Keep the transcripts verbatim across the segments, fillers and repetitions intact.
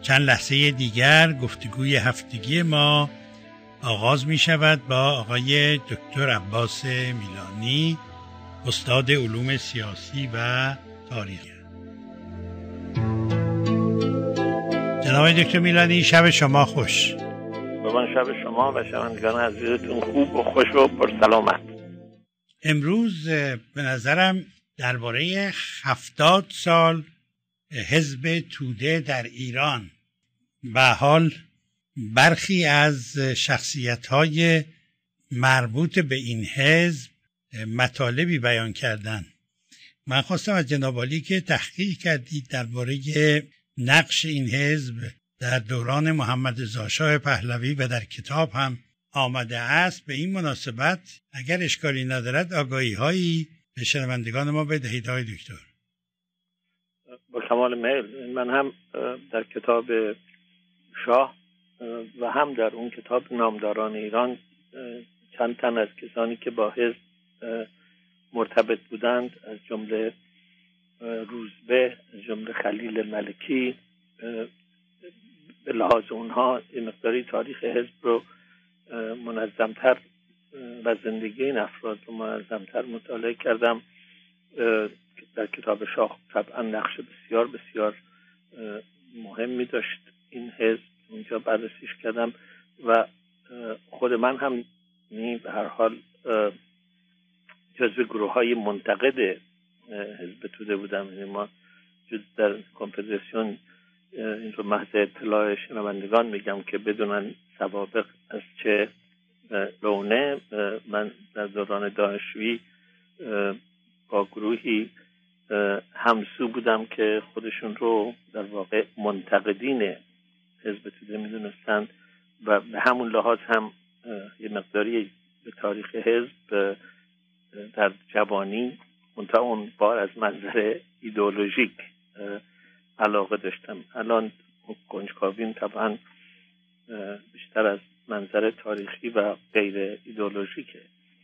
چند لحظه دیگر گفتگوی هفتگی ما آغاز می شود با آقای دکتر عباس میلانی، استاد علوم سیاسی و تاریخ. جناب دکتر میلانی، شب شما خوش. به من شب شما و شنوندگان عزیزتون خوب و خوش و پرسلامت. امروز به نظرم درباره هفتاد سال حزب توده در ایران و حال برخی از شخصیت‌های مربوط به این حزب مطالبی بیان کردن. من خواستم از جناب عالی که تحقیق کردید درباره نقش این حزب در دوران محمد رضا شاه پهلوی و در کتاب هم آمده است. به این مناسبت اگر اشکالی ندارد آگاهی هایی به شنوندگان ما بدهید های دکتر. با کمال میل. من هم در کتاب شاه و هم در اون کتاب نامداران ایران چند تن از کسانی که با حزب مرتبط بودند، از جمله روزبه، از جمله خلیل ملکی، به لحاظ اونها این مقداری تاریخ حزب رو منظمتر و زندگی این افراد رو منظمتر مطالعه کردم. در کتاب شاه طبعا نقش بسیار بسیار مهمی داشت این حزب، اونجا بررسیش کردم و خود من هم به هر حال جزو گروه های منتقد حزب توده بودم. یعنی ما جز در کنفدراسیون این رو محض اطلاع شنوندگان میگم که بدونن سوابق از چه لونه. من در دوران دانشجویی با گروهی همسو بودم که خودشون رو در واقع منتقدین حزب توده میدونستند و به همون لحاظ هم یه مقداری به تاریخ حزب در جوانی منتها اون بار از منظر ایدئولوژیک علاقه داشتم. الان کنجکاویم طبعا بیشتر از منظر تاریخی و غیر ایدئولوژیکه.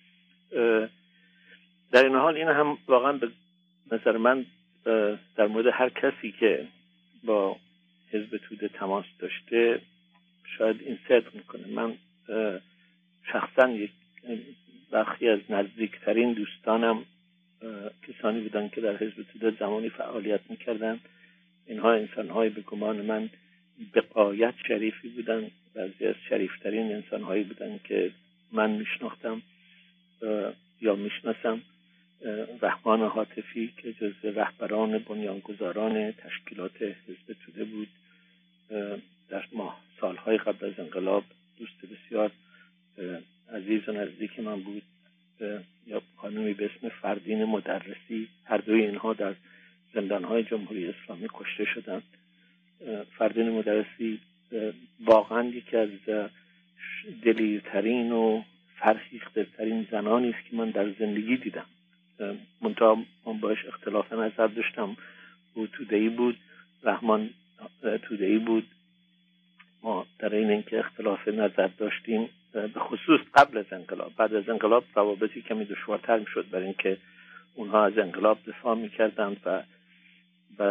در این حال این هم واقعا به نظر من در مورد هر کسی که با حزب توده تماس داشته شاید این صدق میکنه. من شخصا یک برخی از نزدیکترین دوستانم کسانی بودن که در حزب توده زمانی فعالیت میکردن. اینها انسان‌های به گمان من به غایت شریفی بودن، بعضی از شریفترین انسان‌هایی بودن که من میشناختم یا میشناسم. رحمان حاتفی که جزو رهبران بنیانگذاران تشکیلات حزب توده بود، در ماه سالهای قبل از انقلاب دوست بسیار عزیز و نزدیک من بود. یا خانمی به اسم فردین مدرسی، هر دوی اینها در زندانهای جمهوری اسلامی کشته شدند. فردین مدرسی واقعا یکی از دلیرترین و فرهیخته‌ترین زنانی است که من در زندگی دیدم. منتها من باش اختلاف نظر داشتم. او توده‌ای بود، رحمان توده‌ای بود. ما در این اینکه اختلاف نظر داشتیم به خصوص قبل از انقلاب، بعد از انقلاب روابطی کمی دشوارتر میشد برای اینکه اونها از انقلاب دفاع میکردند و و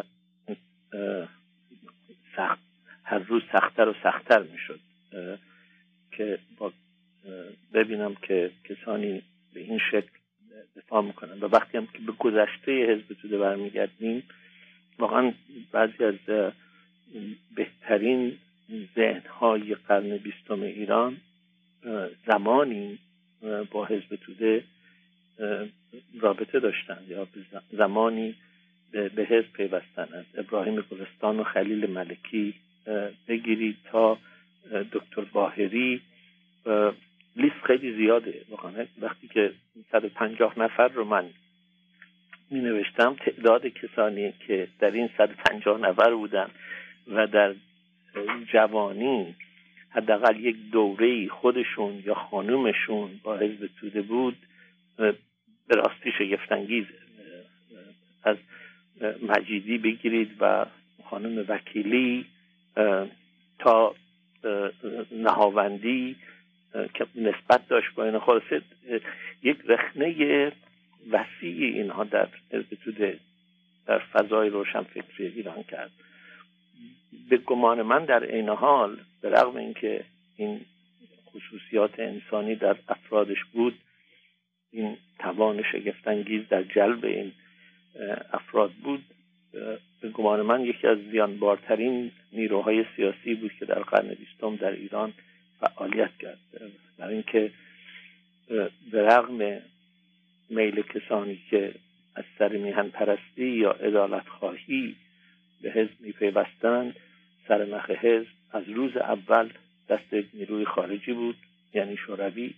سخت هر روز سختتر و سختتر میشد که با ببینم که کسانی به این شکل دفاع میکنن. و وقتی هم که به گذشته حزب توده برمیگردیم، واقعا بعضی از بهترین ذهن‌های قرن بیستم ایران زمانی با حزب توده رابطه داشتن یا زمانی به حزب پیوستن. از ابراهیم گلستان و خلیل ملکی بگیرید تا دکتر باهری، لیست خیلی زیاده. واقعا وقتی که صد و پنجاه نفر رو من می نوشتم، تعداد کسانی که در این صد و پنجاه نفر بودن و در جوانی حداقل یک دوره‌ای خودشون یا خانومشون با حزب توده بود، به راستی شگفت‌انگیز. از مجیدی بگیرید و خانم وکیلی تا نهاوندی که نسبت داشت با این، خلاصه یک رخنه وسیع اینها در حزب توده در فضای روشنفکری ایران کرد. به گمان من در عین حال به رغم اینکه این خصوصیات انسانی در افرادش بود، این توان شگفت‌انگیز در جلب این افراد بود، به گمان من یکی از زیانبارترین نیروهای سیاسی بود که در قرن بیستم در ایران فعالیت کرد. برای اینکه به رغم میل کسانی که از سر میهن پرستی یا عدالت خواهی به حزب میپیوستند، سرنخ حزب از روز اول دست نیروی خارجی بود، یعنی شوروی،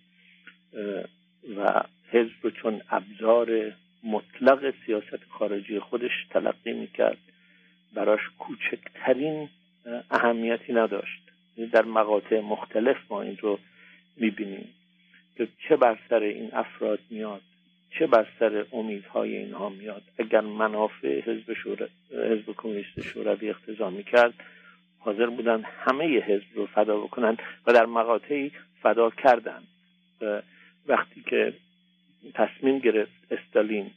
و حزب رو چون ابزار مطلق سیاست خارجی خودش تلقی میکرد، براش کوچکترین اهمیتی نداشت. در مقاطع مختلف ما این رو میبینیم که چه بر سر این افراد میاد، چه بر سر امیدهای اینها میاد. اگر منافع حزب شورا... حزب کمونیست شوروی اقتضا میکرد، حاضر بودن همه حزب رو فدا بکنن و در مقاطعی فدا کردن. وقتی که تصمیم گرفت استالین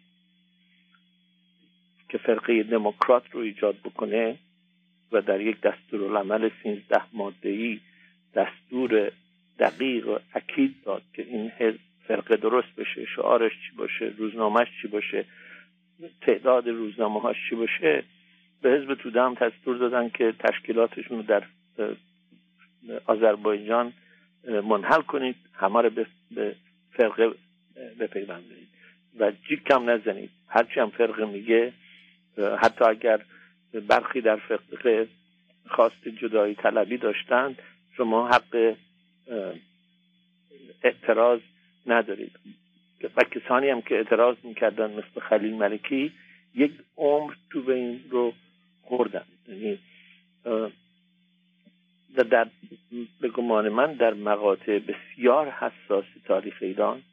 که فرقه دموکرات رو ایجاد بکنه و در یک دستورالعمل سیزده ماده‌ای دستور دقیق و اکید داد که این حزب فرقه درست بشه، شعارش چی باشه، روزنامه‌اش چی باشه، تعداد روزنامه‌هاش چی باشه، به حزب توده هم دستور دادن که تشکیلاتشون رو در آذربایجان منحل کنید، همه رو به فرقه بپیوندید و جیک کم نزنید. هرچی هم فرقه میگه، حتی اگر برخی در فرقه خواست جدایی طلبی داشتند، شما حق اعتراض ندارید. و کسانی هم که اعتراض میکردن مثل خلیل ملکی یک عمر تو به این رو خوردن. یعنی در به گمان من در مقاطع بسیار حساس تاریخ ایران،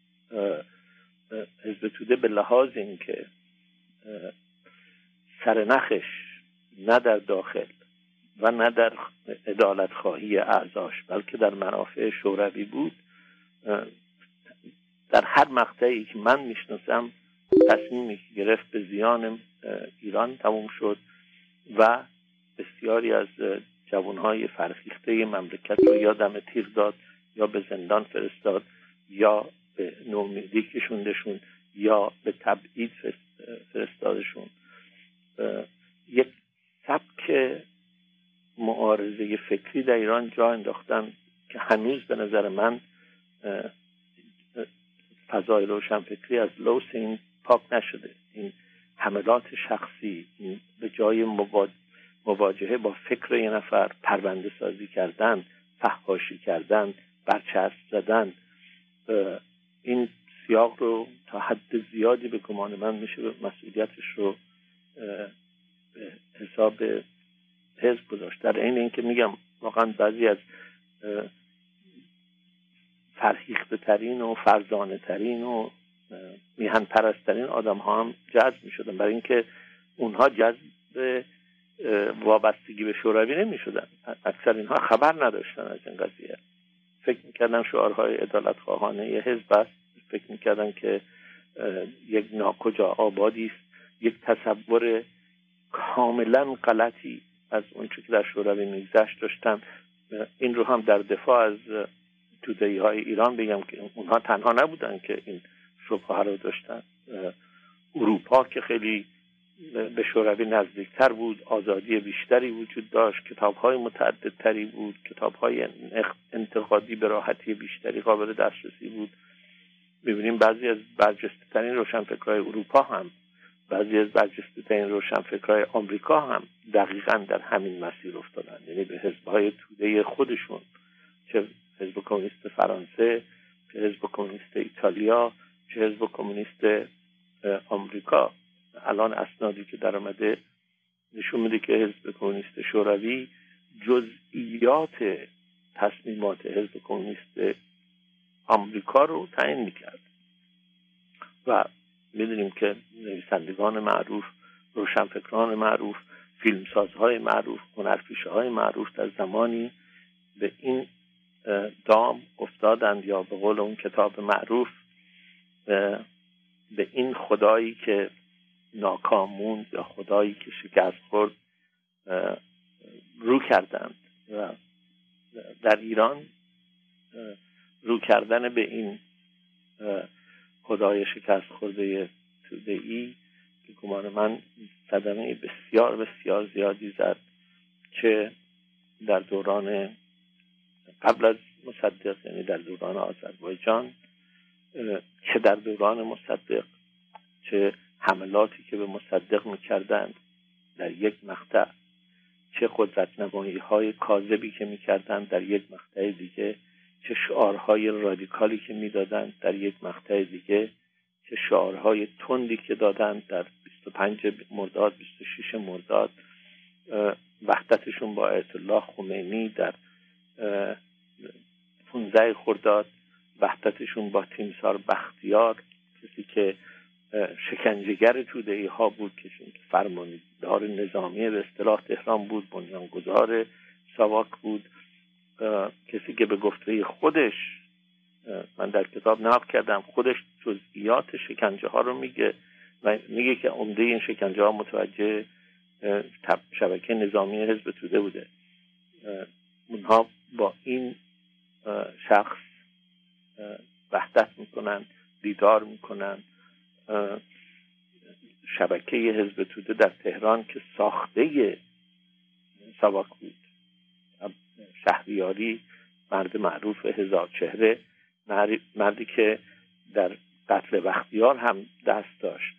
حزب توده به لحاظ این که سرنخش نه در داخل و نه در عدالت خواهی اعضاش بلکه در منافع شوروی بود، در هر مقطعی که من میشناسم تصمیمی که گرفت به زیان ایران تموم شد و بسیاری از جوانهای فرهیخته مملکت رو یا دم تیغ داد یا به زندان فرستاد یا به نومیدی کشوندشون یا به تبعید فرستادشون. یک سبک معارضه فکری در ایران جا انداختن که هنوز به نظر من فضای روشنفکری از لوث این پاک نشده. این حملات شخصی، این به جای مواجهه با فکر یه نفر پرونده سازی کردن، فحاشی کردن، برچسب زدن، این سیاق رو تا حد زیادی به گمان من میشه مسئولیتش رو به حساب حزب گذاشت. در این اینکه میگم واقعا بعضی از فرهیخته ترین و فرزانه ترین و میهن پرست ترین آدم ها هم جذب میشدن، برای اینکه اونها جذب وابستگی به شوروی نمی شدن. اکثر اینها خبر نداشتن از این قضیه، فکر میکردن شعارهای عدالت خواهانه یه حزب است، فکر میکردن که یک ناکجا آبادی است، یک تصور کاملا غلطی از اون چیزی که در شوروی میگذشت داشتن. این رو هم در دفاع از توده‌ای های ایران بگم که اونها تنها نبودن که این شبهه رو داشتن. اروپا که خیلی به شوروی نزدیکتر بود، آزادی بیشتری وجود داشت، کتاب‌های متعددتری بود، کتاب‌های انتقادی به راحتی بیشتری قابل دسترسی بود. می‌بینیم بعضی از برجسته‌ترین روشنفکرای اروپا هم، بعضی از برجسته‌ترین روشنفکرای آمریکا هم دقیقاً در همین مسیر افتادن، یعنی به حزب‌های توده خودشون، چه حزب کمونیست فرانسه، چه حزب کمونیست ایتالیا، چه حزب کمونیست آمریکا. الان اسنادی که در آمده نشون میده که حزب کمونیست شوروی جزئیات تصمیمات حزب کمونیست آمریکا رو تعیین میکرد و میدونیم که نویسندگان معروف، روشنفکران معروف، فیلمسازهای معروف، هنرپیشه‌های معروف در زمانی به این دام افتادند، یا به قول اون کتاب معروف به این خدایی که ناکام موند یا خدایی که شکست خورد کردند و در ایران رو کردن به این خدای شکست خورده توده‌ای که گمان من صدمه بسیار بسیار زیادی زد، چه در دوران قبل از مصدق یعنی در دوران آذربایجان، چه در دوران مصدق، چه حملاتی که به مصدق میکردند در یک مقطع، چه قدرت نمایی های کاذبی که میکردند در یک مقطع دیگه، چه شعارهای رادیکالی که میدادند در یک مقطع دیگه، چه شعارهای تندی که دادند در بیست و پنج مرداد، بیست و شش مرداد، وحدتشون با آیت الله خمینی در پانزده خرداد، وحدتشون با تیمسار بختیار، کسی که شکنجهگر توده‌ای ها بود، کسی که فرماندار نظامی به اصطلاح تهران بود، بنیانگذار ساواک بود، کسی که به گفته خودش، من در کتاب نقل کردم، خودش جزئیات شکنجه ها رو میگه و میگه که عمده این شکنجه ها متوجه شبکه نظامی حزب توده بوده. اونها با این شخص وحدت میکنن، دیدار میکنن. شبکه حزب توده در تهران که ساخته ساواک بود، شهریاری، مرد معروف هزار چهره، مردی که در قتل بختیار هم دست داشت.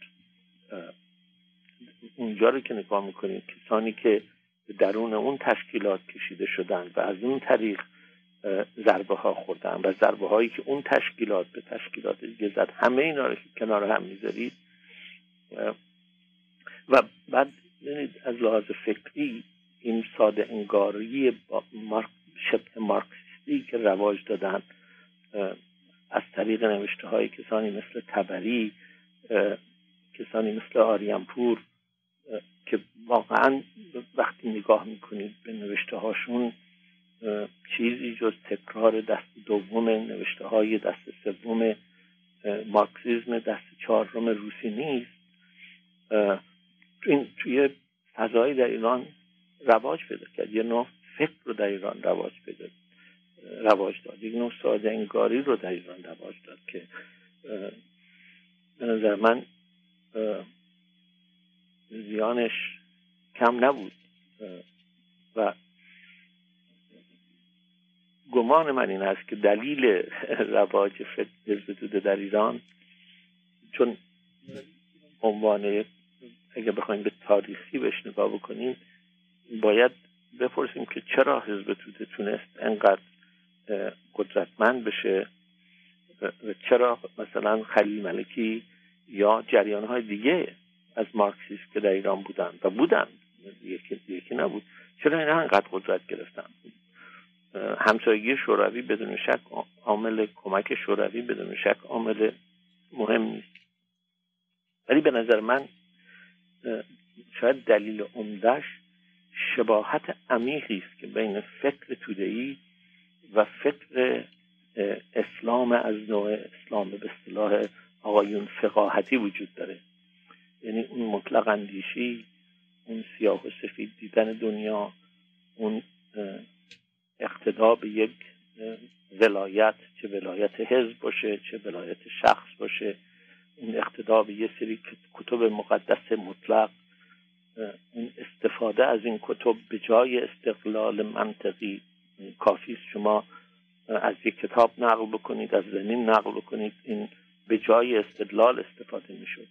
اونجا رو که نگاه میکنید، کسانی که درون اون تشکیلات کشیده شدن و از اون طریق ضربه ها خوردن و ضربه هایی که اون تشکیلات به تشکیلات دیگه زد، همه اینا رو که کنار هم میذارید و بعد ببینید از لحاظ فکری این ساده انگاری مارک شبه مارکسیستی که رواج دادن از طریق نوشته های کسانی مثل طبری، کسانی مثل آریانپور، که واقعا وقتی نگاه میکنید به نوشته هاشون چیزی جز تکرار دست دوم نوشته های دست سوم مارکسیسم دست چهارم روسی نیست. این توی فضایی در ایران رواج پیدا کرد، یه نوع فکر رو در ایران رواج پیدا رواج داد، یک نوع ساده انگاری رو در ایران رواج داد که به نظر من زیانش کم نبود و گمان من این است که دلیل رواج فکر حزب توده در ایران، چون عنوان اگه بخوایم به تاریخی بهش نگاه بکنیم، باید بپرسیم که چرا حزب توده تونست انقدر قدرتمند بشه و چرا مثلا خلیل ملکی یا جریان‌های دیگه از مارکسیسم که در ایران بودن و بودن یکی یکی نبود، چرا اینا انقدر قدرت گرفتن. همسایگی شوروی بدون شک عامل، کمک شوروی بدون شک عامل مهم نیست، ولی به نظر من شاید دلیل عمده‌اش شباهت عمیقی است که بین فکر توده‌ای و فکر اسلام از نوع اسلام به اصطلاح آقایون فقاهتی وجود داره. یعنی اون مطلق اندیشی، اون سیاه و سفید دیدن دنیا، اون اقتدا به یک ولایت، چه ولایت حزب باشه چه ولایت شخص باشه، اون اقتدا به یه سری کتب مقدس مطلق، اون استفاده از این کتب به جای استقلال منطقی. کافی است شما از یک کتاب نقل بکنید، از لنین نقل بکنید، این به جای استدلال استفاده میشد.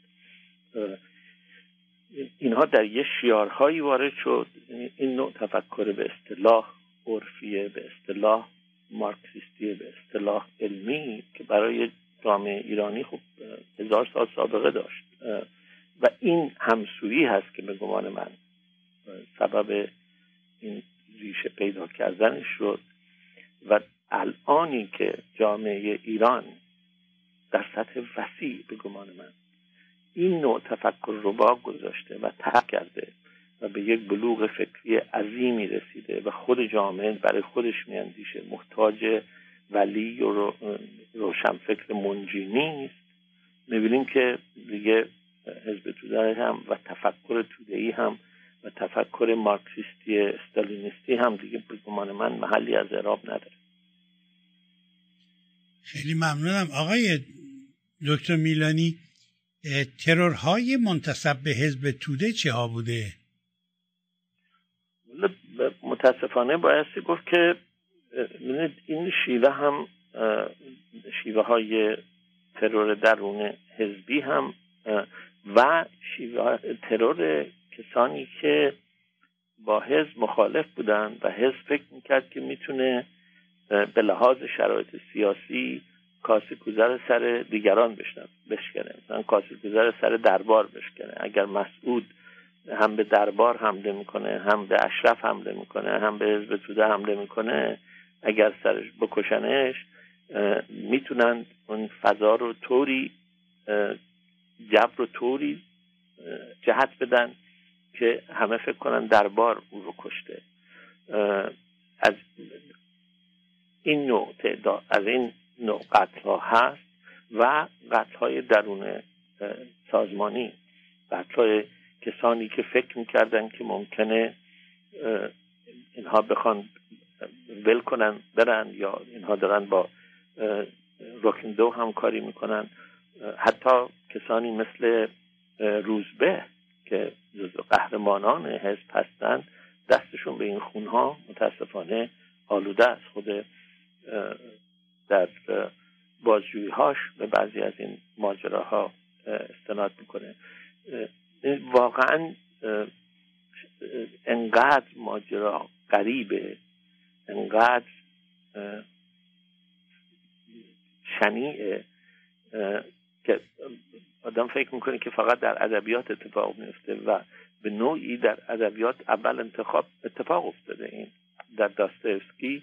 اینها در یه شیارهایی وارد شد. این نوع تفکر به اصطلاح عرفیه، به اصطلاح مارکسیستی، به اصطلاح علمی که برای جامعه ایرانی خب هزار سال سابقه داشت و این همسویی هست که به گمان من سبب این ریشه پیدا کردنش شد و الانی که جامعه ایران در سطح وسیع به گمان من این نوع تفکر رو با گذاشته و ترک کرده و به یک بلوغ فکری عظیمی رسیده و خود جامعه برای خودش میاندیشه، محتاج ولی و رو روشنفکر منجی نیست، میبینیم که دیگه حزب توده هم و تفکر توده‌ای هم و تفکر مارکسیستی استالینیستی هم دیگه به گمان من محلی از اعراب نداره. خیلی ممنونم آقای دکتر میلانی. ترورهای منتسب به حزب توده چه ها بوده؟ متاسفانه بایستی گفت که این شیوه هم شیوه های ترور درون حزبی هم و شیوه ترور کسانی که با حزب مخالف بودن و حزب فکر میکرد که میتونه به لحاظ شرایط سیاسی کاسه گذر سر دیگران بشکنه، مثلا کاسه گذر سر دربار بشکنه. اگر مسعود هم به دربار حمله میکنه، هم به اشرف حمله میکنه، هم به حزب توده حمله میکنه، اگر سرش بکشنش میتونن اون فضا رو طوری جبر رو طوری جهت بدن که همه فکر کنن دربار او رو کشته. از این نوع تعداد از این نوع قتل ها هست و قتل های درون سازمانی، قتل های کسانی که فکر میکردن که ممکنه اینها بخوان ول کنن برن، یا اینها دارن با رکن همکاری میکنن. حتی کسانی مثل روزبه که جزو قهرمانان حزب هستن دستشون به این خونها متاسفانه آلوده است. خود در بازجویی‌هاش به بعضی از این ماجراها استناد میکنه. واقعا انقدر ماجرا غریبه، انقدر شنیعه که آدم فکر میکنه که فقط در ادبیات اتفاق میفته و به نوعی در ادبیات اول انتخاب اتفاق افتاده. این در داستایوفسکی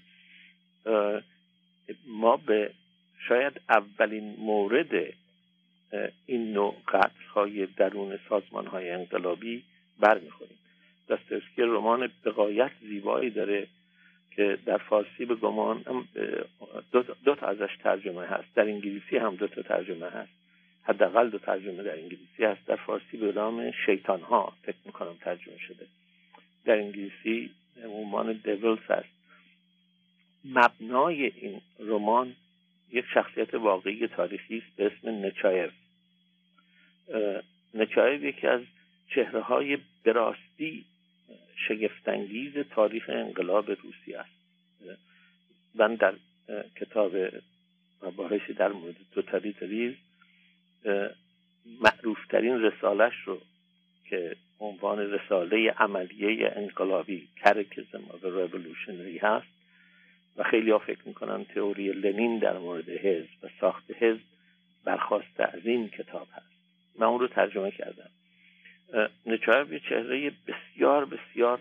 ما به شاید اولین مورد این نوع قتل‌های درون سازمان‌های انقلابی برمیخوریم. داستایوفسکی رمان به غایت زیبایی داره که در فارسی به گمان دو, دو تا ازش ترجمه هست، در انگلیسی هم دو تا ترجمه هست، حداقل دو ترجمه در انگلیسی هست. در فارسی به نام شیطان‌ها فکر می‌کنم ترجمه شده، در انگلیسی رمان دیولز هست. مبنای این رمان یک شخصیت واقعی تاریخی است به اسم نچایف. نچایف یکی از چهره‌های براستی شگفت‌انگیز تاریخ انقلاب روسیه است. من در کتاب مباحثی در مورد توتالیتاریسم معروفترین رسالش رو که عنوان رساله عملیه انقلابی Catechism of a Revolutionary هست و خیلی ها فکر میکنن تئوری لنین در مورد حزب و ساخت حزب برخواسته از این کتاب هست. من اون رو ترجمه کردم. نچایف یه چهره بسیار بسیار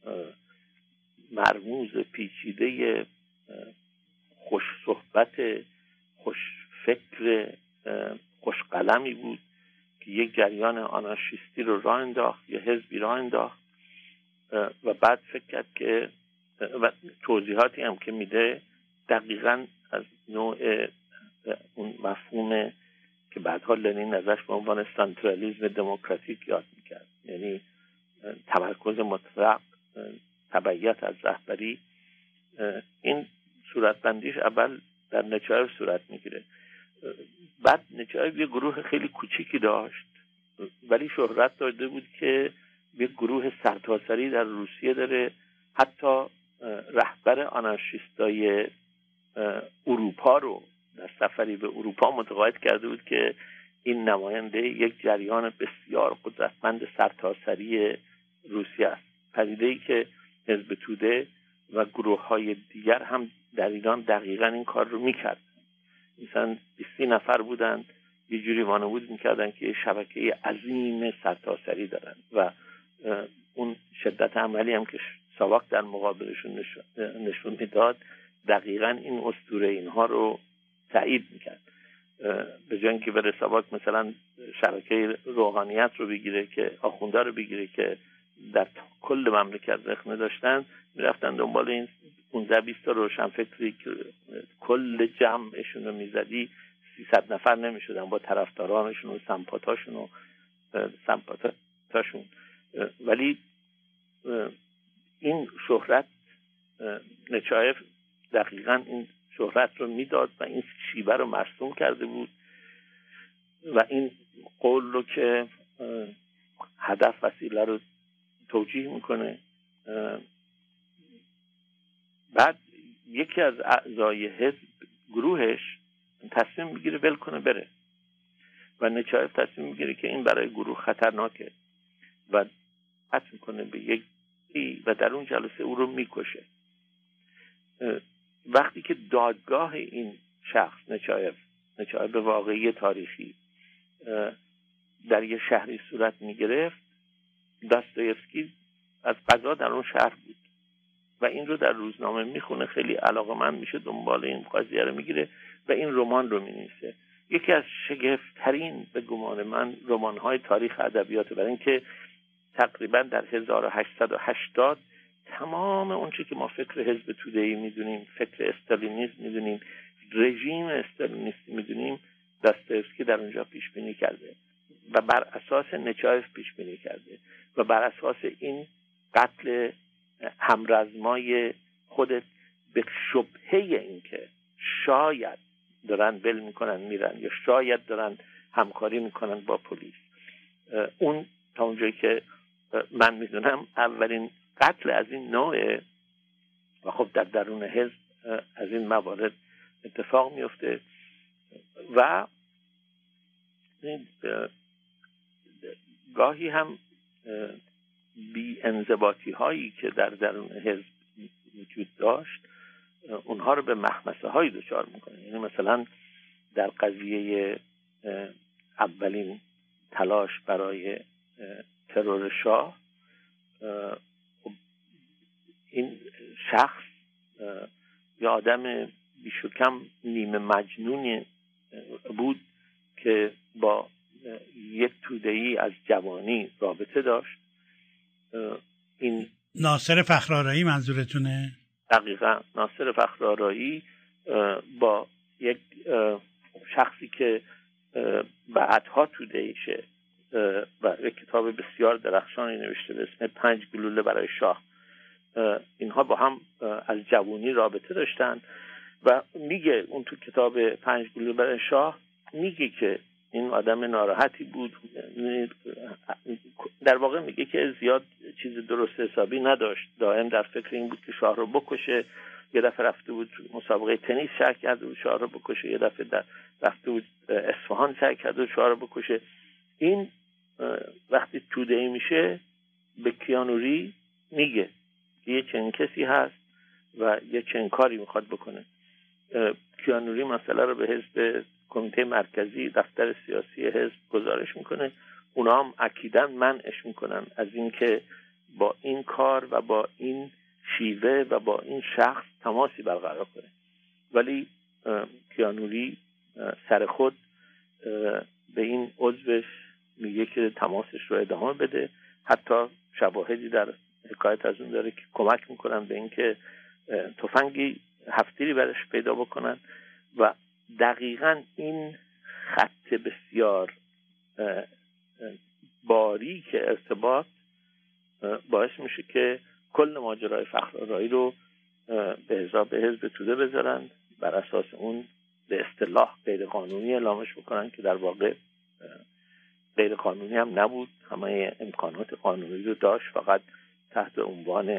مرموز، پیچیده، خوش صحبت، خوش فکر، خوش قلمی بود که یک جریان آنارشیستی رو راه انداخت، یه حزبی راه انداخت و بعد فکر کرد که و توضیحاتی هم که میده دقیقاً از نوع اون مفهوم که بعدها لنین ازش به عنوان سنترالیسم دموکراتیک یاد میکرد، یعنی تمرکز مطلق، تبعیت از رهبری. این صورتبندیش اول در نچایف صورت میگیره. بعد نچایف یه گروه خیلی کوچیکی داشت ولی شهرت داشته بود که یه گروه سرتاسری در روسیه داره. حتی رهبر آنارشیستای اروپا رو در سفری به اروپا متقاعد کرده بود که این نماینده یک جریان بسیار قدرتمند سرتاسری روسیه است. پدیده‌ای که حزب توده و گروه‌های دیگر هم در ایران دقیقاً این کار رو می‌کرد. مثلا بیست نفر بودند، یه جوری وانمود می‌کردن که شبکه عظیم سرتاسری دارن و اون شدت عملی هم که ساواک در مقابلشون نشون میداد دقیقاً این اسطوره اینها رو تایید میکرد. به جای اینکه بره ساواک مثلا شبکه روحانیت رو بگیره که آخونده رو بگیره که در کل مملکت رخنه داشتن، میرفتن دنبال این پانزده بیست تا روشنفکری که کل جمعشون رو میزدی سیصد نفر نمیشدن با طرفدارانشون و سمپاتاشون و سمپاتاشون. ولی این شهرت نچایف دقیقاً این شهرت رو میداد و این شیوه رو مرسوم کرده بود و این قول رو که هدف وسیله رو توجیه میکنه. بعد یکی از اعضای حزب گروهش تصمیم میگیره ول کنه بره و نچایف تصمیم میگیره که این برای گروه خطرناکه و قطع میکنه به یک و در اون جلسه او رو میکشه. وقتی که دادگاه این شخص نچایف نچایف به واقعی تاریخی در یه شهری صورت میگرفت، داستایفسکی از قضا در اون شهر بود و این رو در روزنامه میخونه، خیلی علاقه‌مند میشه، دنبال این قضیه رو میگیره و این رمان رو مینویسه. یکی از شگفت‌ترین به گمان من رمان‌های تاریخ ادبیات، برای اینکه تقریبا در هزار و هشتصد و هشتاد تمام اون چیزی که ما فکر حزب توده‌ای میدونیم، فکر استالینیسم میدونیم، رژیم استالینیستی میدونیم، داستایفسکی در اونجا پیش بینی کرده و بر اساس نچایف پیش بینی کرده و بر اساس این قتل همرزمای خودت به شبهه این که شاید دارن ول میکنن میرن یا شاید دارن همکاری میکنن با پلیس. اون تا اونجایی که من میدونم اولین قتل از این نوعه و خب در درون حزب از این موارد اتفاق میفته و گاهی هم بی انضباطی هایی که در درون حزب وجود داشت اونها رو به مخمسه های دچار میکنه. یعنی مثلا در قضیه اولین تلاش برای ترور شاه، این شخص یا آدم بیشکم نیمه مجنونی بود که با یک توده‌ای از جوانی رابطه داشت. این ناصر فخرآرایی منظورتونه؟ دقیقا ناصر فخرآرایی با یک شخصی که بعدها توده‌ایشه و یک کتاب بسیار درخشانی نوشته به اسم پنج گلوله برای شاه، اینها با هم از جوانی رابطه داشتن و میگه اون تو کتاب پنج گلوله برای شاه میگه که این آدم ناراحتی بود، در واقع میگه که زیاد چیز درست حسابی نداشت، دائم در فکر این بود که شاه رو بکشه. یه دفعه رفته بود مسابقه تنیس شرکت کرده بود شاه رو بکشه، یه دفعه در رفته بود اصفهان شرکت کرده بود شاه رو بکشه. این وقتی توده‌ای میشه به کیانوری میگه که یه چنین کسی هست و یه چنین کاری میخواد بکنه. کیانوری مسئله رو به حزب کمیته مرکزی دفتر سیاسی حزب گزارش میکنه، اونا هم اکیداً منعش میکنن از این که با این کار و با این شیوه و با این شخص تماسی برقرار کنه. ولی کیانوری سر خود به این عضوش میگه که تماسش رو ادامه بده، حتی شواهدی در حکایت از اون داره که کمک میکنن به این که تفنگی هفتیری برش پیدا بکنن و دقیقاً این خط بسیار باریک ارتباط باعث میشه که کل ماجرای فخرآرایی رو به حساب حزب توده بذارن، بر اساس اون به اصطلاح غیر قانونی اعلامش بکنن که در واقع غیر قانونی هم نبود، همه امکانات قانونی رو داشت، فقط تحت عنوان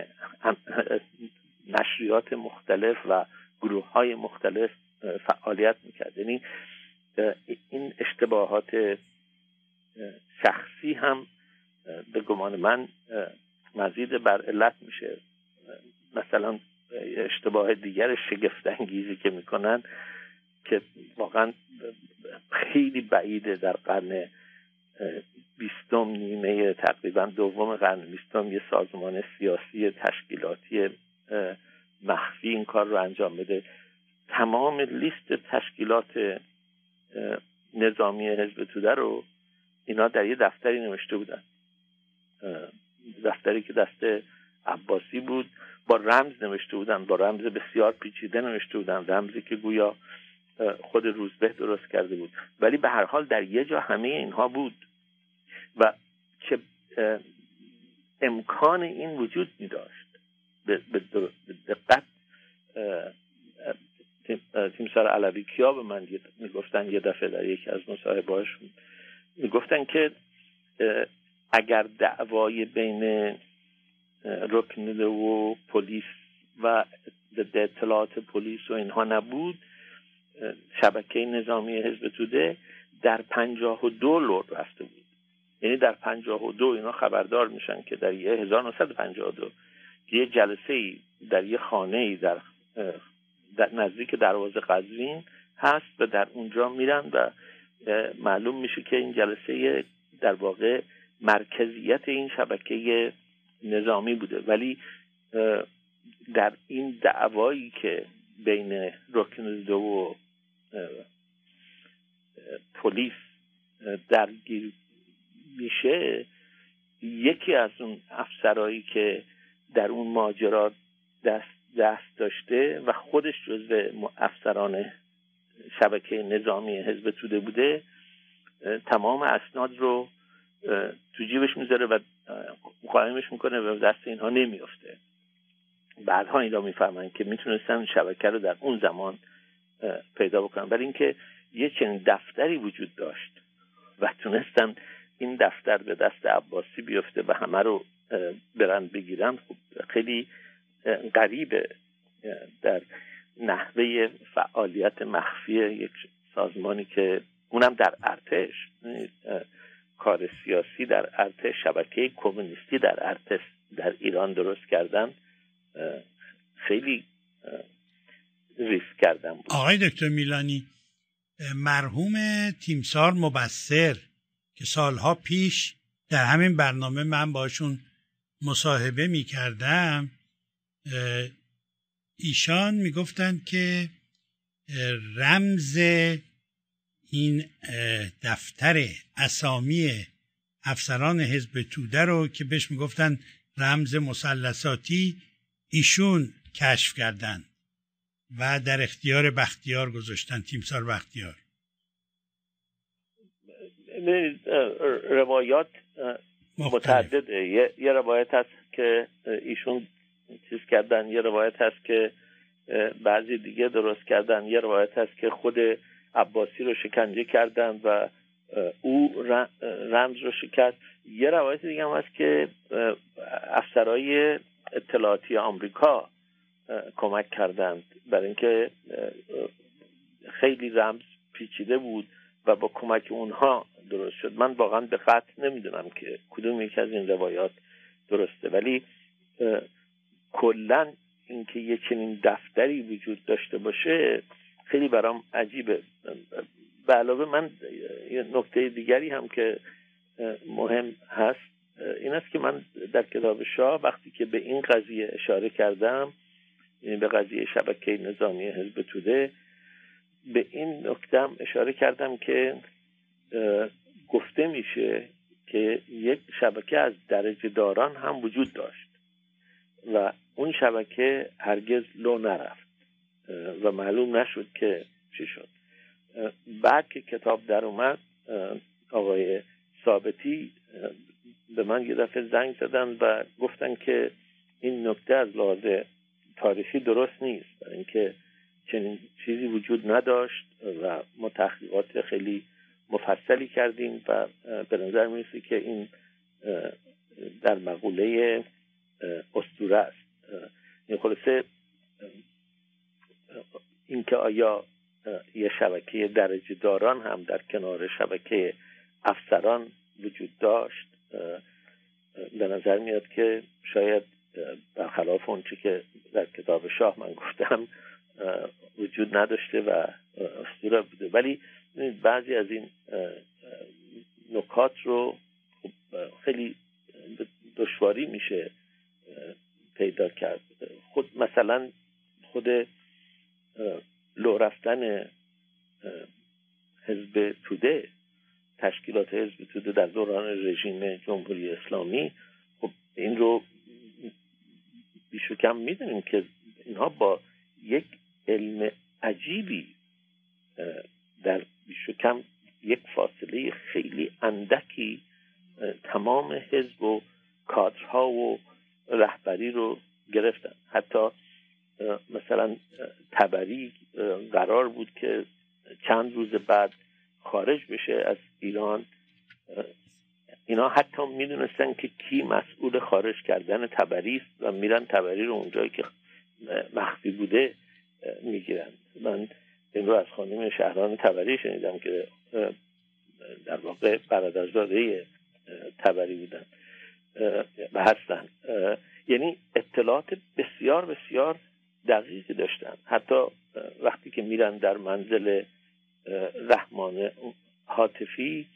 نشریات مختلف و گروه های مختلف فعالیت میکرد. یعنی این اشتباهات شخصی هم به گمان من مزید بر علت میشه. مثلا اشتباه دیگر شگفت انگیزی که میکنن که واقعا خیلی بعیده، در قرن بیستم، نیمه تقریبا دوم قرن بیستم یه سازمان سیاسی تشکیلاتی مخفی این کار رو انجام بده. تمام لیست تشکیلات نظامی حزب توده رو اینا در یه دفتری نوشته بودن، دفتری که دست عباسی بود، با رمز نوشته بودن، با رمز بسیار پیچیده نوشته بودن، رمزی که گویا خود روزبه درست کرده بود، ولی به هر حال در یه جا همه اینها بود و که امکان این وجود می داشت. به دقت تیمسار علوی کیا به من می گفتن یه دفعه در یکی از مصاحبه‌هاش می گفتن که اگر دعوای بین رکن و پلیس و ضد اطلاعات پلیس و اینها نبود، شبکه نظامی حزب توده در پنجاه و دو لرد رفته بود. یعنی در پنجاه و دو اینا خبردار میشن که در هزار و نهصد و پنجاه و دو یه جلسه‌ای در یه خانه‌ای در, در نزدیک دروازه قزوین هست و در اونجا میرن و معلوم میشه که این جلسه در واقع مرکزیت این شبکه نظامی بوده. ولی در این دعوایی که بین رکن دو و پلیس درگیر میشه، یکی از اون افسرایی که در اون ماجرا دست دست داشته و خودش جزو افسران شبکه نظامی حزب توده بوده، تمام اسناد رو تو جیبش میذاره و قائمش میکنه و دست اینها نمیفته. بعدها این را میفهمن که میتونستن شبکه رو در اون زمان پیدا بکنن، برای اینکه یه چنین دفتری وجود داشت و تونستن این دفتر به دست عباسی بیفته و همه رو برن بگیرن. خب خیلی غریبه در نحوه فعالیت مخفی یک سازمانی که اونم در ارتش، کار سیاسی در ارتش، شبکه کمونیستی در ارتش در ایران درست کردن، خیلی ریسک کردن بود. آقای دکتر میلانی، مرحوم تیمسار مبصر که سالها پیش در همین برنامه من باشون مصاحبه می کردم، ایشان می گفتن که رمز این دفتر اسامی افسران حزب توده رو که بهش می گفتن رمز مثلثاتی، ایشون کشف کردن و در اختیار بختیار گذاشتن، تیمسار بختیار. روایات متعدده. یه،, یه روایت هست که ایشون چیز کردن، یه روایت هست که بعضی دیگه درست کردن، یه روایت هست که خود عباسی رو شکنجه کردن و او رمز رو شکست. یه روایت دیگه هم هست که افسرهای اطلاعاتی آمریکا کمک کردند برای اینکه خیلی رمز پیچیده بود و با کمک اونها درست شد. من واقعا به قطع نمیدونم که کدوم یک از این روایات درسته، ولی کلا اینکه یه چنین دفتری وجود داشته باشه خیلی برام عجیبه. به علاوه من یه نکته دیگری هم که مهم هست این است که من در کتاب شاه وقتی که به این قضیه اشاره کردم، یعنی به قضیه شبکه نظامی حزب توده، به این نکته هم اشاره کردم که گفته میشه که یک شبکه از درجه داران هم وجود داشت و اون شبکه هرگز لو نرفت و معلوم نشد که چی شد. بعد که کتاب در اومد آقای ثابتی به من یه دفعه زنگ زدن و گفتن که این نکته از لحاظ تاریخی درست نیست، برای اینکه چنین چیزی وجود نداشت و ما تحقیقات خیلی مفصلی کردیم و به نظر میرسه که این در مقوله اسطوره است. این خلاصه اینکه آیا یه شبکه درجه داران هم در کنار شبکه افسران وجود داشت، به نظر میاد که شاید برخلاف اون چی که در کتاب شاه من گفتم وجود نداشته و اسطوره بوده. ولی بعضی از این نکات رو خیلی دشواری میشه پیدا کرد. خود مثلا خود لو رفتن حزب توده، تشکیلات حزب توده در دوران رژیم جمهوری اسلامی، خب این رو بیش و کم میدونیم که اینها با یک علم عجیبی در بیش و کم یک فاصله خیلی اندکی تمام حزب و کادرها و رهبری رو گرفتن. حتی مثلا طبری قرار بود که چند روز بعد خارج بشه از ایران. اینا حتی میدونستن که کی مسئول خارج کردن طبری است و میرن طبری رو اونجایی که مخفی بوده میگیرن. من این رو از خانم شهران طبری شنیدم که در واقع برادرزاده طبری بودن و هستن. یعنی اطلاعات بسیار بسیار دقیقی داشتن. حتی وقتی که میرن در منزل رحمان حاتفی،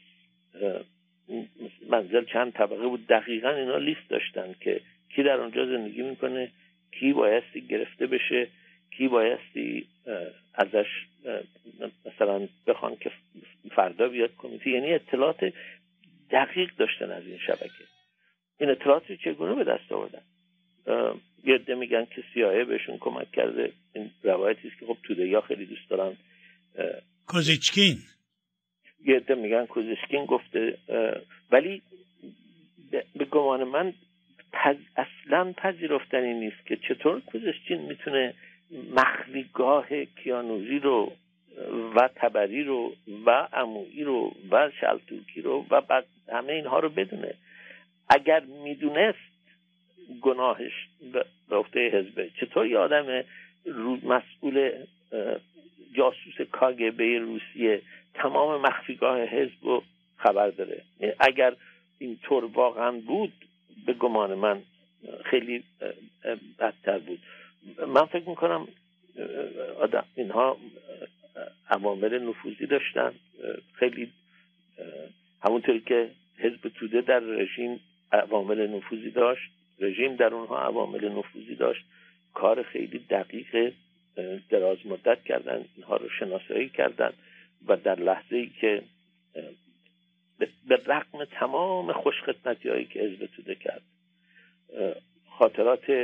منزل چند طبقه بود، دقیقا اینا لیست داشتن که کی در اونجا زندگی میکنه، کی بایستی گرفته بشه، کی بایستی ازش مثلا بخوان که فردا بیاد کمیته. یعنی اطلاعات دقیق داشتن از این شبکه. این اطلاعاتی چگونه به دست آوردن؟ یه عده میگن که سی آی ای بهشون کمک کرده. این روایتی است که خب توده‌ها خیلی دوست دارن. کوزیچکین یه عده میگن کوزیچکین گفته، ولی به گمان من پز اصلا پذیرفتنی نیست که چطور کوزیچکین میتونه مخفیگاه کیانوری رو و طبری رو و عمویی رو و شلتوکی رو و بعد همه اینها رو بدونه. اگر میدونست گناهش به عهده حزبه، چطور یه آدم مسئول جاسوس کاگبه روسیه تمام مخفیگاه حزب رو خبر داره؟ اگر اینطور واقعا بود به گمان من خیلی بدتر بود. من فکر میکنم آدم اینها عوامل نفوذی داشتن، خیلی همونطوری که حزب توده در رژیم عوامل نفوذی داشت، رژیم در اونها عوامل نفوذی داشت. کار خیلی دقیق دراز مدت کردن، اینها رو شناسایی کردن و در لحظه‌ای که به رغم تمام خوشخدمتی هایی که حزب توده کرد، خاطرات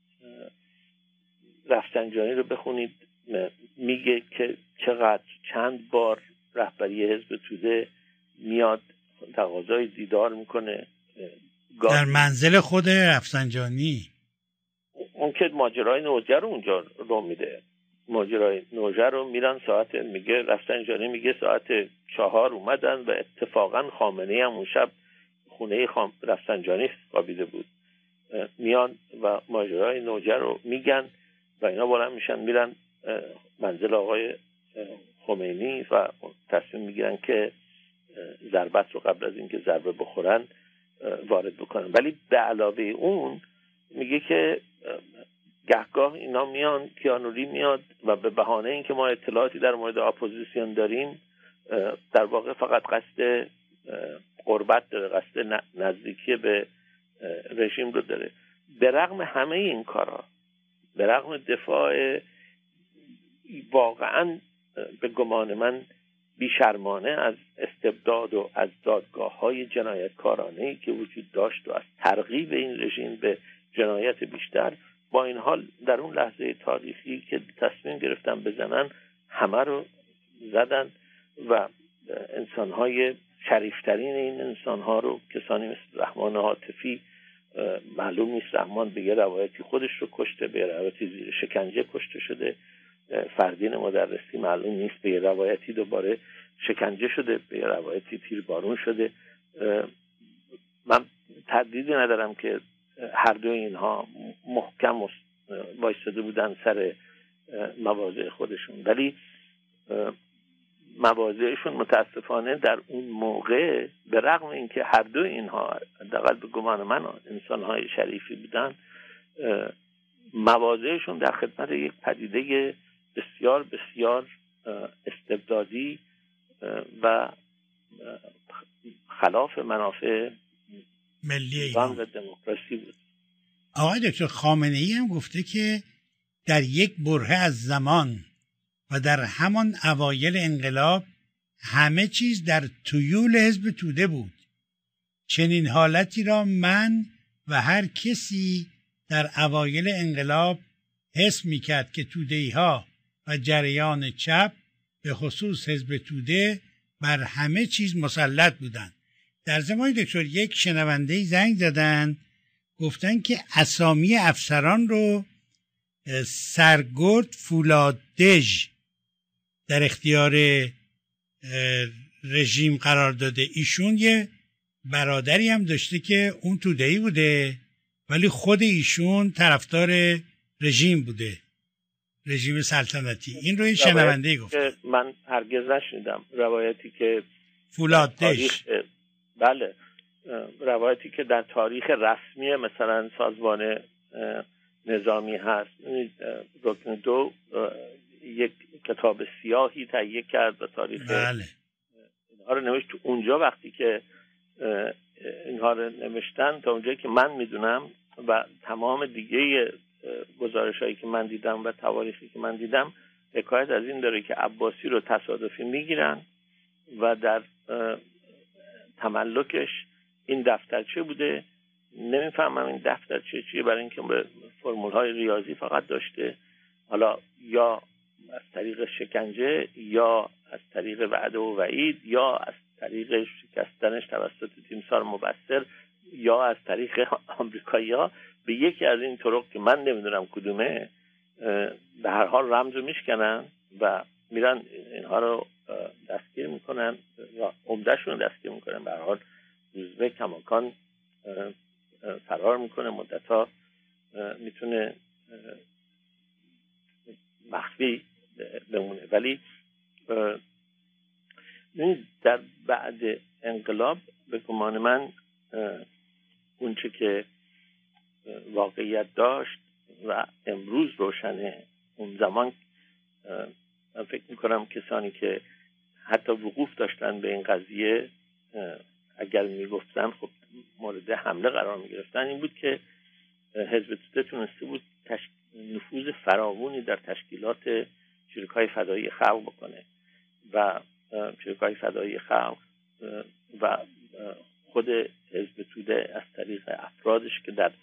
رفسنجانی رو بخونید، میگه که چقدر چند بار رهبری حزب توده میاد تقاضای دیدار میکنه در منزل خود رفسنجانی. اون که ماجرای نوجه رو اونجا رو میده، ماجرای نوجه رو میرن ساعت، میگه رفسنجانی میگه ساعت چهار اومدن و اتفاقا خامنه‌ای هم اون شب خونه خام رفسنجانی خوابیده بود. میان و ماجرای نوجه رو میگن و اینا بلند میشن میرن منزل آقای خمینی و تصمیم میگیرن که ضربت رو قبل از اینکه ضربه بخورن وارد بکنن. ولی به علاوه اون میگه که گهگاه اینا میان، کیانوری میاد و به بهانه اینکه ما اطلاعاتی در مورد اپوزیسیون داریم، در واقع فقط قصد قربت داره، قصد نزدیکی به رژیم رو داره. به رغم همه این کارا، به رغم دفاع واقعا به گمان من بیشرمانه از استبداد و از دادگاه‌های جنایتکارانه‌ای که وجود داشت و از ترغیب این رژیم به جنایت بیشتر، با این حال در اون لحظه تاریخی که تصمیم گرفتن بزنن همه رو زدن و انسان‌های شریفترین این انسان‌ها رو، کسانی مثل رحمان حاتفی، معلوم نیست رحمان به یه روایتی خودش رو کشته، به یه روایتی زیر شکنجه کشته شده، فردین مدرسی معلوم نیست به یه روایتی دوباره شکنجه شده، به یه روایتی تیربارون شده. من تردیدی ندارم که هر دو اینها محکم وایساده بودن سر مواضع خودشون، ولی مواضعشون متاسفانه در اون موقع به رغم اینکه هر دو اینها حداقل به گمان من انسان‌های شریفی بودن، مواضعشون در خدمت یک پدیده بسیار بسیار استبدادی و خلاف منافع ملی ایران و دموکراسی بود. آقای دکتر خامنه‌ای هم گفته که در یک برهه از زمان و در همان اوایل انقلاب همه چیز در تویول حزب توده بود. چنین حالتی را من و هر کسی در اوایل انقلاب حس می‌کرد که توده‌ها و جریان چپ به خصوص حزب توده بر همه چیز مسلط بودند. در زمان دکتر یک شنونده زنگ زدن گفتن که اسامی افسران رو سرگرد فولادژ در اختیار رژیم قرار داده. ایشون یه برادری هم داشته که اون توده‌ای بوده ولی خود ایشون طرفدار رژیم بوده، رژیم سلطنتی. این رو این شنونده گفته. من هرگز نشنیدم روایتی که فولادژ، بله، روایتی که در تاریخ رسمی مثلا سازمان نظامی هست. رکن دو یک کتاب سیاهی تهیه کرد و تاریخ بله اینها رو نوشت. تو اونجا وقتی که اینها رو نوشتن، تا اونجایی که من میدونم و تمام دیگه گزارش هایی که من دیدم و تواریخی که من دیدم، حکایت از این داره که عباسی رو تصادفی میگیرن و در تملکش این دفترچه بوده. نمیفهمم این دفترچه چیه، برای اینکه به فرمول های ریاضی فقط داشته. حالا یا از طریق شکنجه یا از طریق وعده و وعید یا از طریق شکستنش توسط تیمسار مبصر یا از طریق آمریکایی‌ها، به یکی از این طرق که من نمیدونم کدومه، به هر حال رمز رو میشکنن و میرن اینها رو دستگیر میکنن یا عمدهشون رو دستگیر میکنن. به هر حال روزبه کماکان فرار میکنه، مدتها میتونه مخفی بمونه. ولی در بعد انقلاب به گمان من اونچه که واقعیت داشت و امروز روشنه، اون زمان من فکر میکنم کسانی که حتی وقوف داشتن به این قضیه اگر میگفتن خب مورد حمله قرار میگرفتن، این بود که حزب توده تونسته بود تشک... نفوذ فراوانی در تشکیلات شریکای فدایی خلق بکنه و شریکای فدایی خلق و خود حزب توده از طریق افرادش که در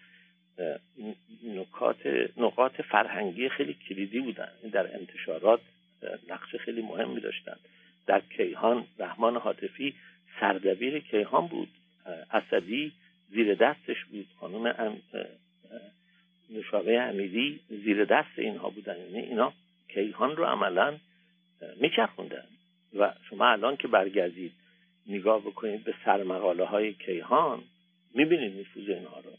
نکات نقاط فرهنگی خیلی کلیدی بودن، در انتشارات نقش خیلی مهمی داشتن. در کیهان رحمان حاتفی سردبیر کیهان بود، اسدی زیر دستش بود، خانم نوشابه امیری زیر دست اینها بودن. یعنی اینا کیهان رو عملا میچرخوندن و شما الان که برگردید نگاه بکنید به سرمقاله های کیهان میبینید نفوذ اینها رو.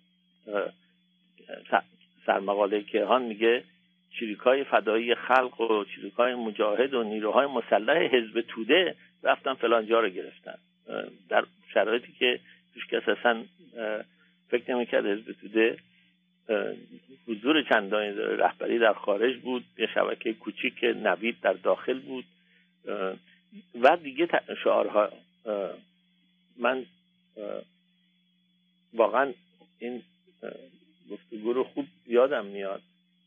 سرمقاله کیهان میگه چریکای فدایی خلق و چریکای مجاهد و نیروهای مسلح حزب توده رفتن فلان جا رو گرفتن، در شرایطی که هیچ کس اصلا فکر نمی‌کرد حزب توده حضور چندانی داره. رهبری در خارج بود، یه شبکه کوچیک نوید در داخل بود و دیگه شعارها. من واقعا این گفتگو رو خوب یادم میاد.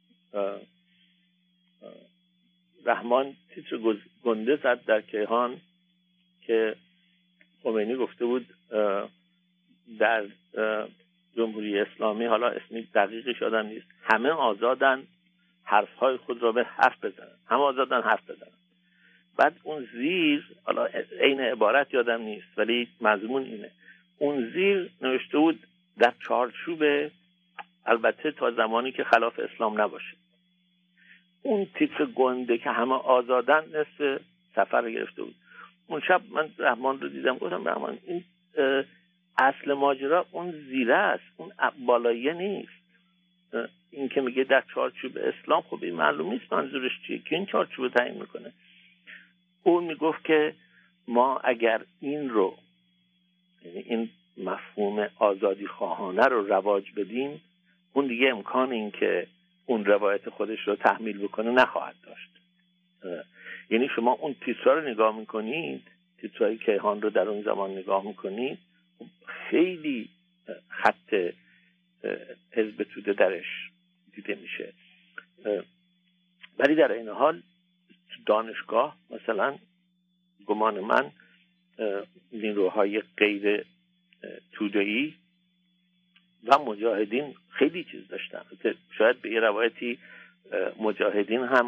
رحمان تیتر گنده زد در کیهان که خمینی گفته بود در جمهوری اسلامی، حالا اسمی دقیقش یادم نیست، همه آزادن حرفهای خود را به حرف بزنن، همه آزادن حرف بزنن. بعد اون زیر، حالا عین عبارت یادم نیست ولی مضمون اینه، اون زیر نوشته بود در چارچوب، البته تا زمانی که خلاف اسلام نباشه. اون تیتر گنده که همه آزادن نصف سفر رو گرفته بود. اون شب من رحمان رو دیدم، گفتم رحمان این اصل ماجرا اون زیره است، اون بالاییه نیست. این که میگه در چارچوب اسلام، خب این معلوم نیست منظورش چیه که این چارچوب تعیین میکنه. اون میگفت که ما اگر این رو، یعنی این مفهوم آزادی خواهانه رو رواج بدیم، اون دیگه امکان این که اون روایت خودش رو تحمیل بکنه نخواهد داشت. یعنی شما اون تیترها رو نگاه میکنید، تیترهای کیهان رو در اون زمان نگاه میکنید، خیلی خط حزب توده درش دیده میشه. ولی در این حال دانشگاه مثلا گمان من نیروهای غیر توده‌ای و مجاهدین خیلی چیز داشتن. شاید به یه روایتی مجاهدین هم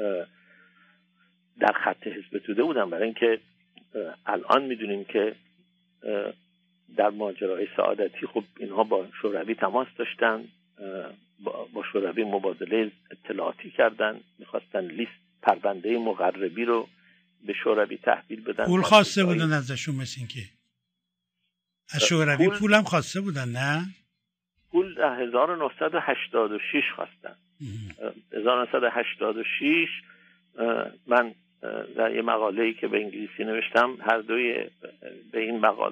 در خط حزب توده بودن، برای اینکه الان میدونیم که در ماجرای سعادتی خب اینها با شوروی تماس داشتن، با شوروی مبادله اطلاعاتی کردن، میخواستن لیست پرونده مقربی رو به شوروی تحویل بدن. پول خواسته بودن ازشون، مثل این که از شوروی پول پولم خواسته بودن. نه پول در هزار و نهصد و هشتاد و شش خواستن. هزار و نهصد و هشتاد و شش من در یه مقاله‌ای که به انگلیسی نوشتم هر دوی به این مقاله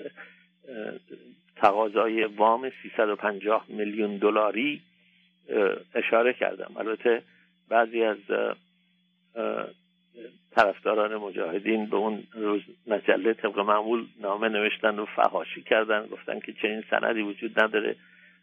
تقاضای وام سیصد و پنجاه میلیون دلاری اشاره کردم. البته بعضی از طرفداران مجاهدین به اون روز مجله طبق معمول نامه نوشتن و فحاشی کردن، گفتن که چنین سندی وجود نداره.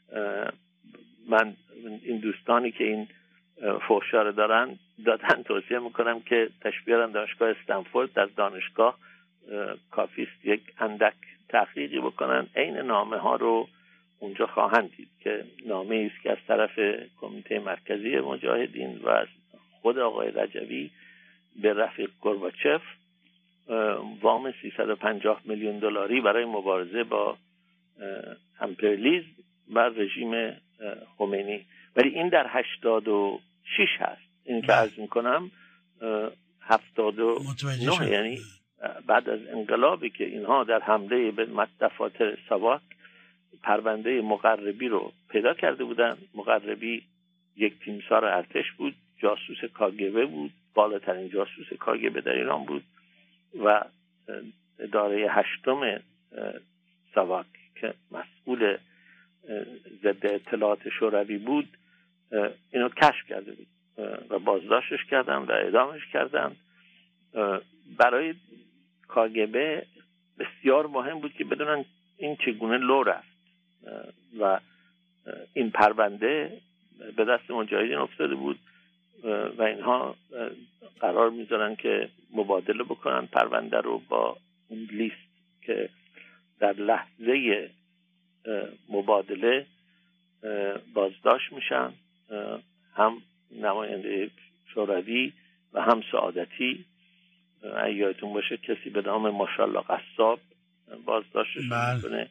من این دوستانی که این فحشا رو دارن دادن توصیه میکنم که تشبیهاً دانشگاه استنفورد در دانشگاه کافیست یک اندک تحقیقی بکنن، عین نامه ها رو اونجا خواهند دید که نامه است که از طرف کمیته مرکزی مجاهدین و از خود آقای رجوی به رفیق گورباچف وام سیصد و پنجاه میلیون دلاری برای مبارزه با امپریالیسم و رژیم خمینی. ولی این در هشتاد و شش هست. این که عرض میکنم هفتاد و نه، یعنی بعد از انقلابی که اینها در حمله به دفاتر ساواک پرونده مقربی رو پیدا کرده بودن. مقربی یک تیمسار ارتش بود، جاسوس کاگبه بود، بالاترین جاسوس کاگبه در ایران بود و اداره هشتم ساواک که مسئول ضد اطلاعات شوروی بود اینو کشف کرده بود و بازداشتش کردن و اعدامش کردن. برای کاگبه بسیار مهم بود که بدونن این چگونه لو رفت و این پرونده به دست مجاهدین افتاده بود و اینها قرار میذارن که مبادله بکنن پرونده رو با اون لیست که در لحظه مبادله بازداشت میشن، هم نماینده شوروی و هم سعادتی. اگه یادتون باشه کسی به نام ماشاءالله قصاب بازداشتش میکنه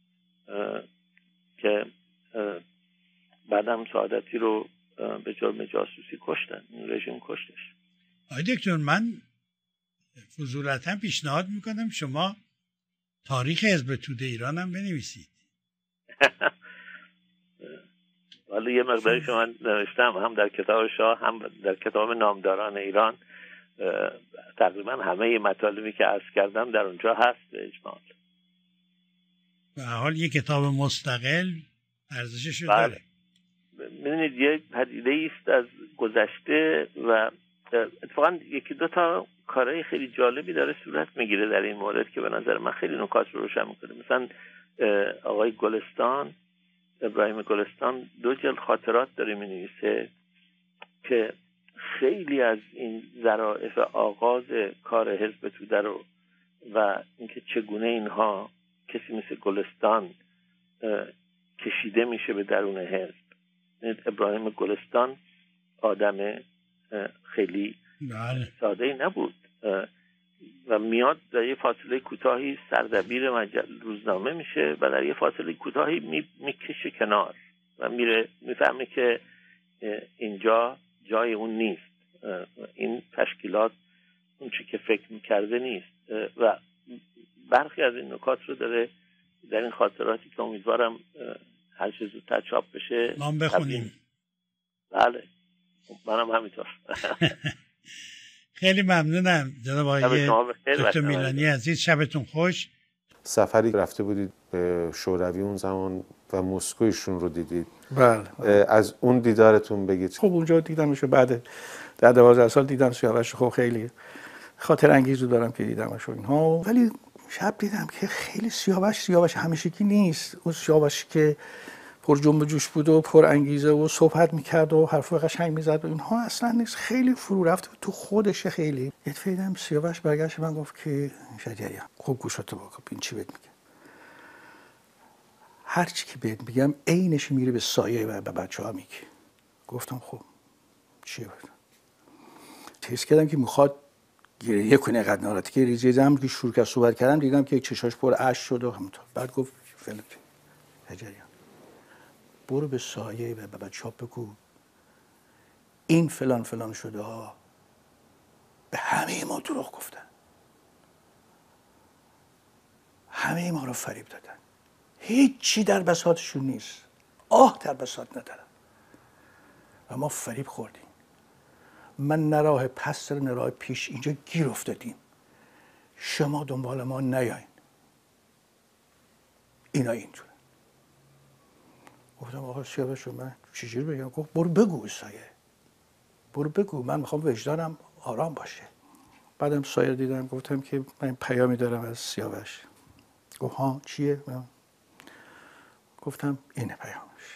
که بعدم سعادتی رو به جرم جاسوسی کشتن، رژیم کشتش. آقای دکتر، من فضولتا پیشنهاد میکنم شما تاریخ حزب توده ایران هم بنویسید. حالا یه مقداری شما نوشتم، هم در کتاب شاه هم در کتاب نامداران ایران. تقریبا همه مطالبی که عرض کردم در اونجا هست به اجمال. به حال یه کتاب مستقل ارزشش رو داره. ببینید یه پدیده است از گذشته و اتفاقا یکی دو تا کارهای خیلی جالبی داره صورت میگیره در این مورد که به نظر من خیلی نکات رو روشن میکنه. مثلا آقای گلستان، ابراهیم گلستان، دو جلد خاطرات داره مینویسه که خیلی از این ظرافت آغاز کار حزب توده رو و اینکه چگونه اینها کسی مثل گلستان کشیده میشه به درون حزب. ابراهیم گلستان آدم خیلی ساده‌ای نبود و میاد در یه فاصله کوتاهی سردبیر مجله روزنامه میشه و در یه فاصله کوتاهی میکشه کنار و میره میفهمه که اینجا جای اون نیست، این تشکیلات اون چی که فکر میکرده نیست و برخی از این نکات رو داره در این خاطراتی که امیدوارم هر چه زودتر چاپ بشه نام بخونیم. بله منم همینطور. خیلی ممنونم جناب آقای دکتر میلانی عزیز، شبتون خوش. سفری رفته بودید به شوروی اون زمان و مسکویشون رو دیدید. بله. از اون دیدارتون بگید. خب اونجا دیدمش، بعد در دوازده سال دیدم سیاوش. خب خیلی خاطر انگیزو دارم که دیدمش و اینها، ولی شب دیدم که خیلی سیاوش سیاوش همیشگی نیست. اون سیاوش که پر جنب و جوش بود و پر انگیزه و صحبت میکرد و حرف قشنگ میزد و اینها اصلا نیست. خیلی فرو رفته تو خودشه. خیلی یه فیدم سیاوش برگشت من گفت که شجریان خوب گوشاتو بکن این چی بهت میگه. هر چی که بهت میگم عینش میره به سایه و به بچه‌ها میگه. گفتم خب چیه بود؟ حس کردم که میخواد گریه کنه اینقدر ناراحتی که ریزه زدم که شروع کرد صحبت کردم دیدم که چشاش پر اشک شد و همونطور. بعد گفت فلان هجریان برو به سایه و به بچه‌ها بگو این فلان فلان شده ها به همه ما دروغ گفتن، همه ما رو فریب دادن، هیچی در بساطشون نیست، آه در بساط ندارن و ما فریب خوردیم. من نه راه پس نه راه پیش، اینجا گیر افتادیم، شما دنبال ما نیاین، اینا اینجوره. گفتم آقا سیاوش من چجوری بگم؟ گفت برو بگو سایه، برو بگو، من میخوام وجدانم آرام باشه. بعدم سایه دیدم گفتم که من پیامی دارم از سیاوش. گفت ها چیه؟ من گفتم اینه پیامش،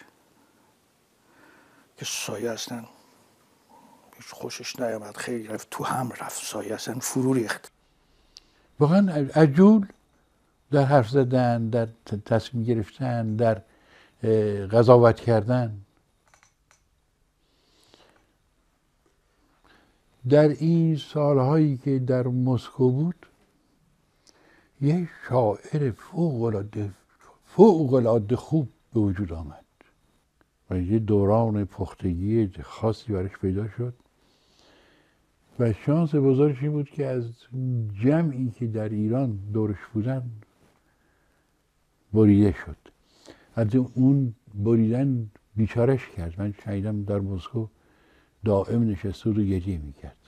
که سایه اصلا هیچ خوشش نیامد، خیلی رفت تو هم رفت، سایه اصلا فرو ریخت. واقعا عجول در حرف زدن، در تصمیم گرفتن، در قضاوت کردن. در این سالهایی که در مسکو بود یک شاعر فوق‌العاده فوق‌العاده خوب به وجود آمد و یه دوران پختگی خاصی برش پیدا شد و شانس بزرگش این بود که از جمعی که در ایران دورش بودن بریده شد. از اون بریدن بیچارش کرد. من شنیدم در مسکو دائم نشسته بود و گریه میکرد.